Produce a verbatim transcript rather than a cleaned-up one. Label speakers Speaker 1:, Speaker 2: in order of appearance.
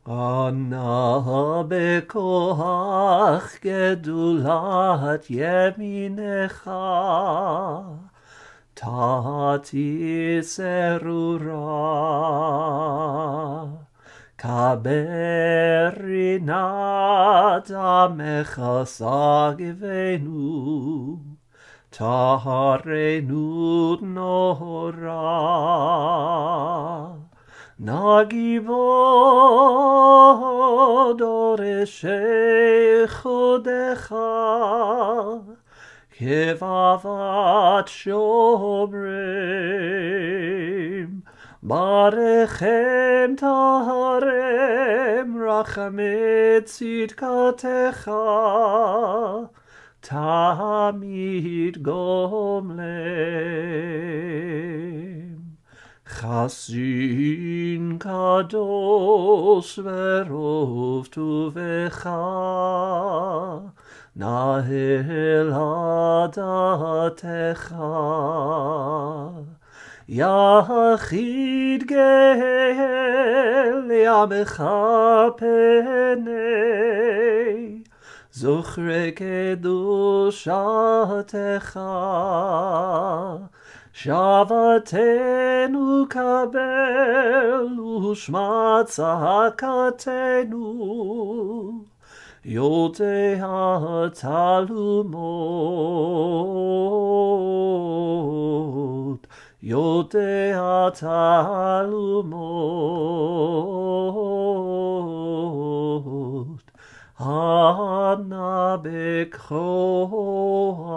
Speaker 1: ענה בכוח גדולת ימינך, תעתיס ארורה. קבר רינת עמך סגבנו, טהרנו נורא. נגיבו דורשי חודך, כבבת שומרים. ברכם טהרם, רחמי צדקתך, תמיד גומלם. חסין קדוש ורוב טובך, נהל דעתך. יחיד גאל ימך פני, זוכרי קדושתך. שבתנו קבל ושמע צעקתנו, יודע תלומות, יודע תלומות. ענה בכוח